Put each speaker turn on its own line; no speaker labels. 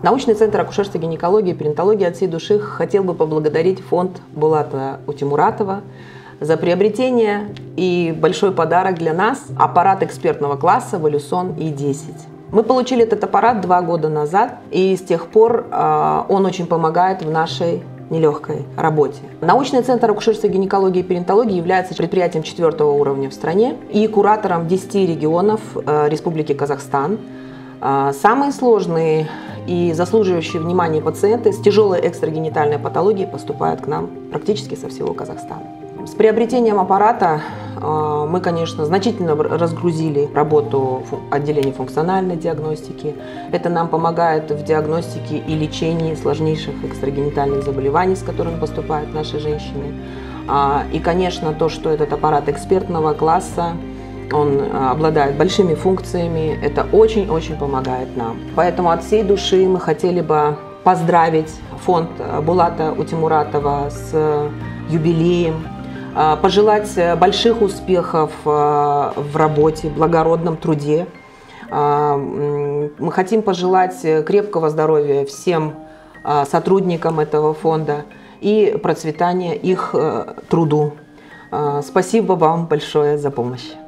Научный центр акушерства, гинекологии и перинатологии от всей души хотел бы поблагодарить фонд Булата Утемуратова за приобретение и большой подарок для нас – аппарат экспертного класса Волюсон И-10. Мы получили этот аппарат 2 года назад, и с тех пор он очень помогает в нашей нелегкой работе. Научный центр акушерства, гинекологии и перинатологии является предприятием 4-го уровня в стране и куратором 10 регионов Республики Казахстан. Самые сложные и заслуживающие внимания пациенты с тяжелой экстрагенитальной патологией поступают к нам практически со всего Казахстана. С приобретением аппарата мы, конечно, значительно разгрузили работу отделения функциональной диагностики. Это нам помогает в диагностике и лечении сложнейших экстрагенитальных заболеваний, с которыми поступают наши женщины. И, конечно, то, что этот аппарат экспертного класса, он обладает большими функциями, это очень-очень помогает нам. Поэтому от всей души мы хотели бы поздравить фонд Булата Утемуратова с юбилеем, пожелать больших успехов в работе, в благородном труде. Мы хотим пожелать крепкого здоровья всем сотрудникам этого фонда и процветания их труду. Спасибо вам большое за помощь.